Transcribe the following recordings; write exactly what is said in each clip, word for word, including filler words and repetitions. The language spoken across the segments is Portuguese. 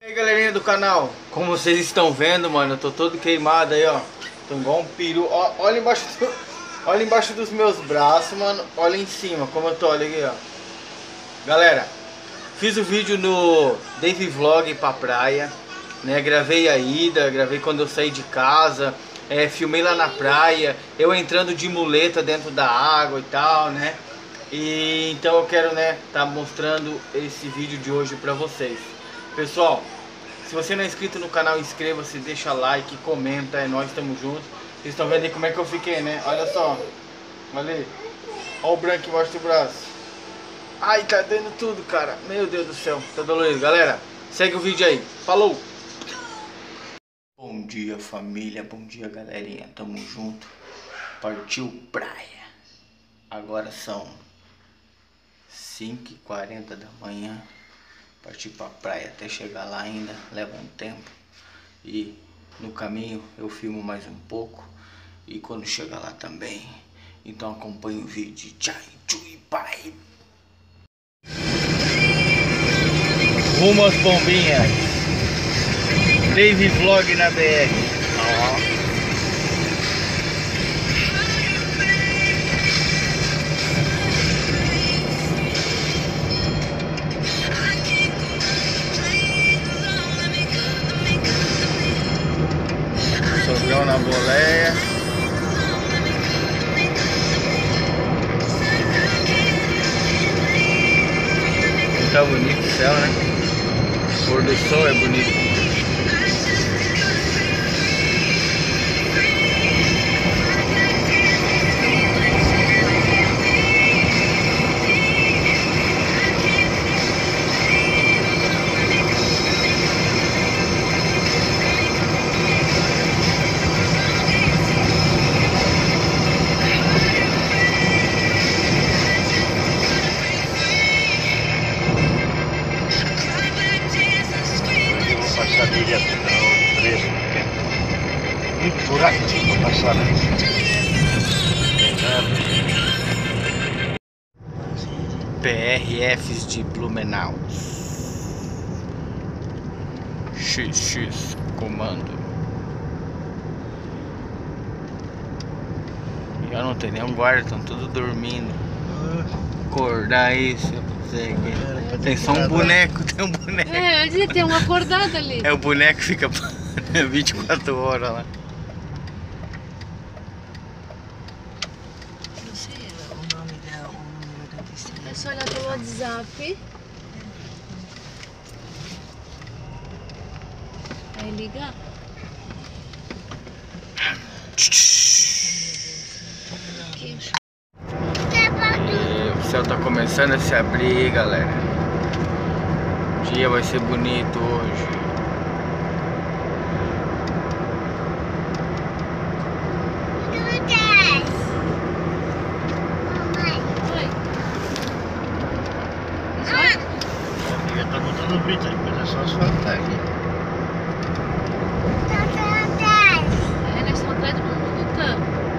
E aí galerinha do canal, como vocês estão vendo, mano, eu tô todo queimado aí, ó. Tô igual um peru, ó, olha embaixo do, olha embaixo dos meus braços, mano. Olha em cima, como eu tô, olha aqui, ó. Galera, fiz o vídeo no Dave Vlog pra praia, né? Gravei a ida, gravei quando eu saí de casa, é, filmei lá na praia, eu entrando de muleta dentro da água e tal, né? E então eu quero, né, tá mostrando esse vídeo de hoje pra vocês. Pessoal, se você não é inscrito no canal, inscreva-se, deixa like, comenta, é nóis, tamo junto. Vocês estão vendo aí como é que eu fiquei, né? Olha só, olha aí, olha o branco embaixo do braço. Ai, tá dando tudo, cara, meu Deus do céu, tá dolorido. Galera, segue o vídeo aí, falou! Bom dia família, bom dia galerinha, tamo junto. Partiu praia. Agora são cinco e quarenta da manhã. Partir pra praia, até chegar lá ainda leva um tempo. E no caminho eu filmo mais um pouco. E quando chegar lá também. Então acompanhe o vídeo. Tchau, tchui, pai. Rumo às bombinhas. Dave Vlog na B R. Ó. Sogrão na boleia. Tá bonito o céu, né? O pôr do sol é bonito. Muito buraco para passar, né? P R Fs de Blumenau. X X comando. E já não tem nenhum guarda, estão todos dormindo. Acordar isso, eu não sei. Tem só um boneco, tem um boneco. É, tem um acordado ali. É, o boneco fica vinte e quatro horas lá. Não sei o nome dela, o número da piscina. É só olhar pelo WhatsApp. Aí ligar. E o céu tá começando a se abrir, galera. O dia vai ser bonito hoje. Já tá botando brita, depois é só asfaltar aqui. É, nós estamos atrás do mundo, tá?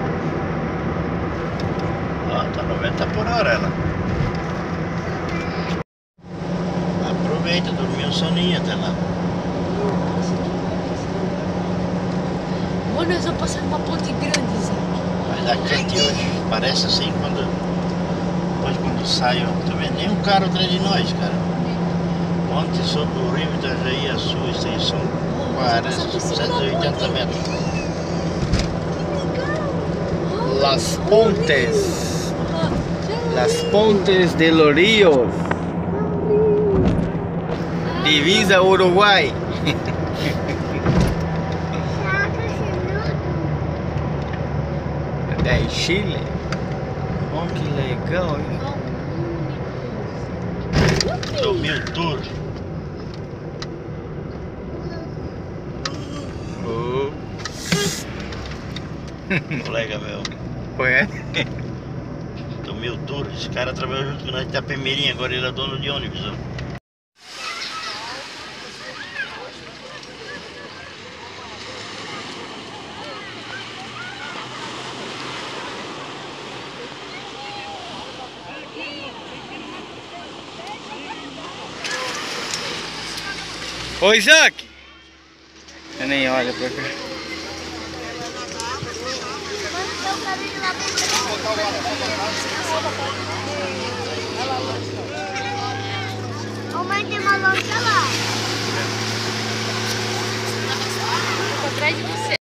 Ó, tá noventa por hora ela. Aproveita, dormir um soninho até lá. Mano, nós vamos passar numa ponte grande, Zé. Vai dar quente hoje. Parece assim quando. Depois quando sai, ó. Tá vendo? Nem um carro atrás de nós, cara. Ontem sobre o rio Itajaí, a sua extensão cento e oitenta metros. Las Pontes. Las Pontes de los Ríos. Divisa Uruguai. É Chile. Oh, que legal, hein? Do meu tour. Oh. Colega meu. Conhece? Do meu tour. Esse cara trabalhou junto com nós de Itapemirim, agora ele é dono de ônibus. Ó. Ô Isaac! Eu nem olho pra cá. Mamãe, tem uma loja lá. Tô atrás de você.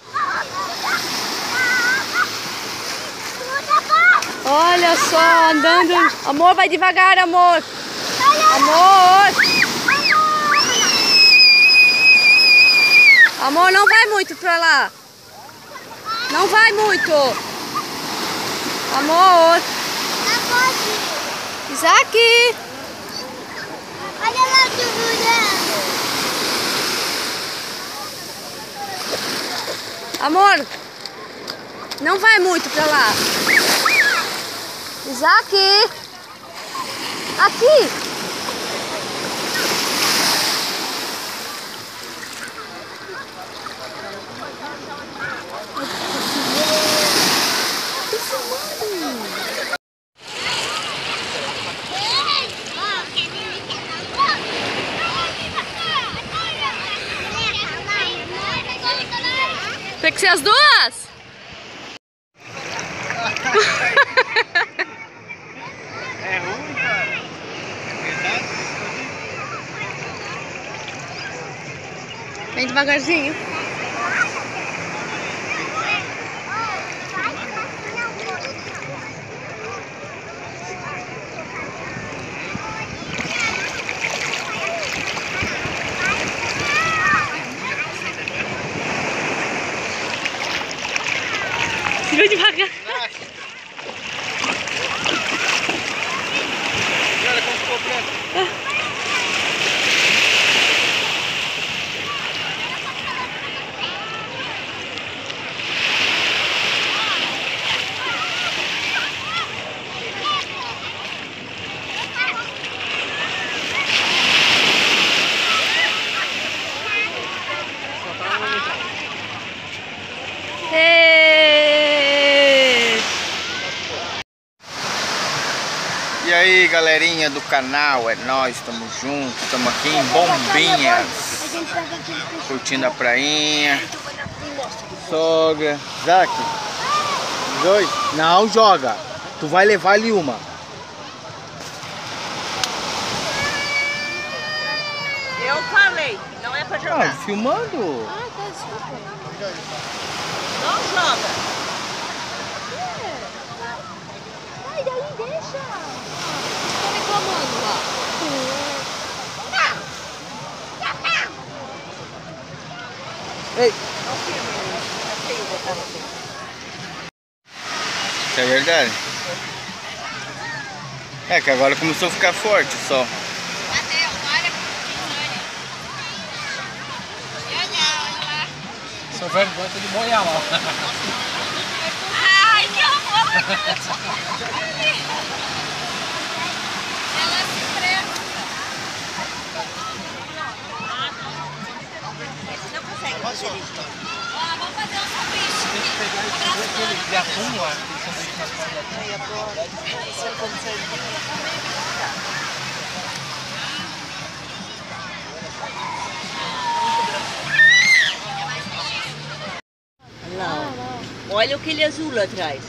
Olha só, andando. Amor, vai devagar, amor. Amor. Amor, não vai muito pra lá. Não vai muito. Amor. Isaac. Olha lá, Juliano. Amor, não vai muito pra lá. Isaac. Aqui. Tem que ser as duas? É ruim, cara. Vem devagarzinho. Vem devagar. Olha como ficou branco. E aí galerinha do canal, é nóis, tamo junto, tamo aqui em Bombinhas, curtindo a prainha. Sogra, Isaac, dois, não joga, tu vai levar ali uma. Eu falei, não é pra jogar. Ah, filmando? Ah, tá, desculpa. Não joga. Ai, daí deixa. Tô reclamando lá. Ei! Isso é verdade? É que agora começou a ficar forte só. Seu velho gosta de boiar lá. Ai, que horror! Ela se presta. Não consegue fazer isso. Ó, vamos fazer um sanduíche aqui. De atum lá, aquele sanduíche nas costas. Isso é como sardinha. Lá, ó. Olha aquele azul lá atrás.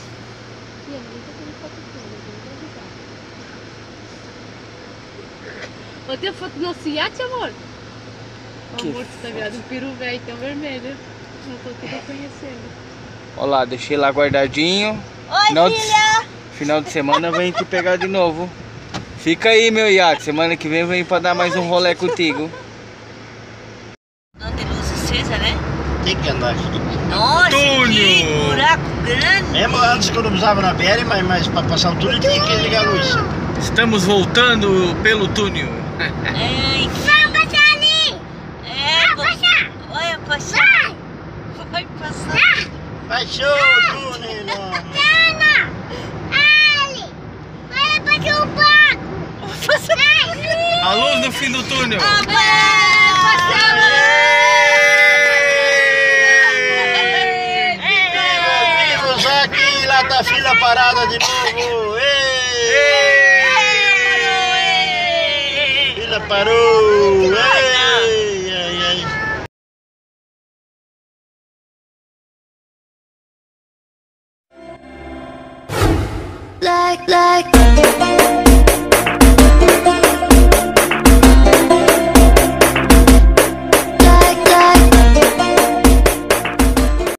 Ô, tem foto no nosso iate, amor? O amor, você tá virado um peru velho, tão vermelho. Não tô aqui reconhecendo. Olha lá, deixei lá guardadinho. Oi, Final filha! De, final de semana vem te pegar de novo. Fica aí, meu iate. Semana que vem vem pra dar mais um rolê contigo. Não tem luz acesa, né? Tem que andar aqui. Nossa, Túnel! que buraco grande! Mesmo antes que eu não usava na B R, mas, mas para passar o túnel tinha que ligar a luz. Estamos voltando pelo túnel. Ai, que... Vai passar ali! É, Vai passar! vai passar! Vai passar! Baixou o túnel, enorme. Ana! Ali! Olha pra que eu pago! A luz no fim do túnel. Viva, viva, aqui, lá tá a fila parada de novo. Ei! Fila parou! Ei! like